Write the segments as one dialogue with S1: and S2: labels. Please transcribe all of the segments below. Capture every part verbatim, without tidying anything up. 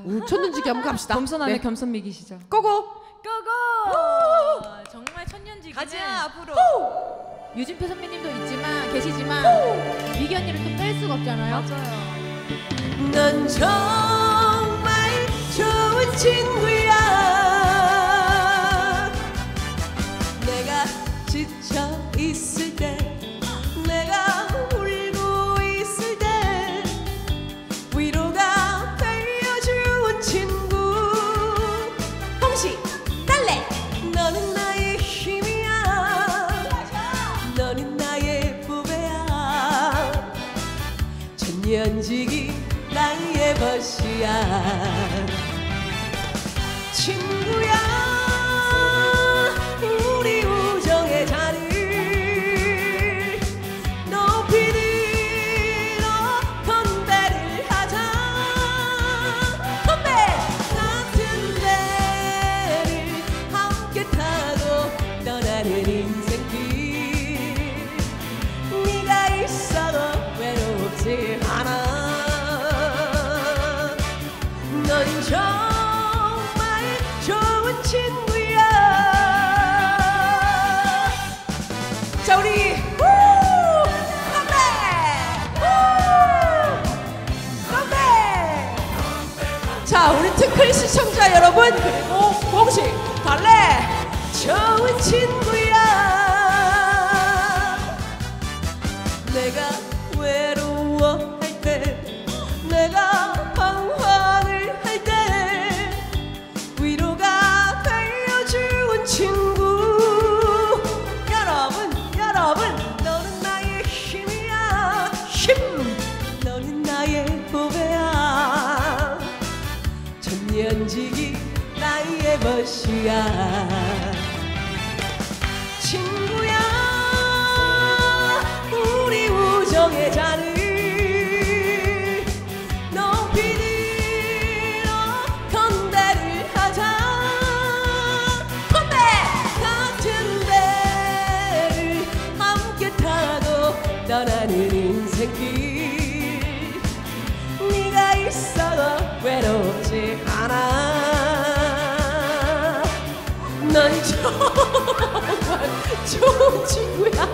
S1: 음, 촌눈지기 한번 갑시다.
S2: 겸손 안에
S1: 네.
S2: 겸손 미기시죠.
S1: 고고.
S3: 고고! 정말 천년지기는
S2: 가자 앞으로.
S3: 유진표 선배님도 있지만 계시지만 미기 언니를 또 뺄 수가 없잖아요.
S2: 맞아요.
S1: 넌 정말 좋은 친구야. 내가 지쳐 있을 때, 내가 울고 있을 때 위로가 되어주는 친구. 홍시 달래. 너는 나의 힘이야. 너는 나의 부배야. 천년지기 나의 벗이야. 친구야, 우리 우정의 자리를 높이 들어 건배를 하자. 건배! 같은 배를 함께 타고 떠나는 인생길. 네가 있어도 외롭지 않아. 넌 정말 좋은 친구야. 자, 우리 우! 건배! 우! 건배! 자, 우리 특클 시청자 여러분, 그리고 공식 달래 좋은 친구야. 내가 외로워할 때, 내가 방황을 할 때 위로가 되어주는 친구. 여러분, 여러분, 너는 나의 힘이야. 힘! 너는 나의 보배야. 천년지기 나의 벗이야. 친구야, 우리 우정의 잔을 높이 들어 건배를 하자. 건배! 같은 배를 함께 타고 떠나는 인생길. 네가 있어도 외롭지 않아. 넌 정말 좋은 친구야.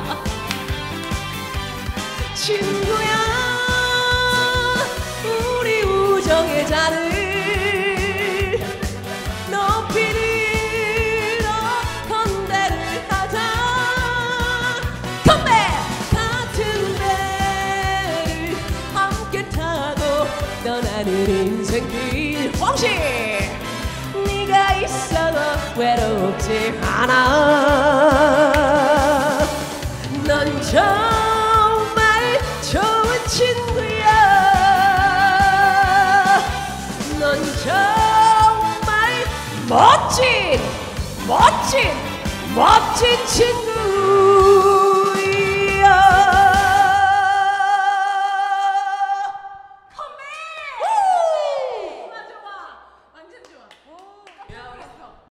S1: 친구야, 우리 우정의 잔을 높이 들어 건배를 하자. 건배! 같은 배를 함께 타고 떠나는 인생길. 황시! 네가 있어도 외롭지 않아. 넌 정말 좋은 친구야. 넌 정말 멋진 멋진 멋진 친구.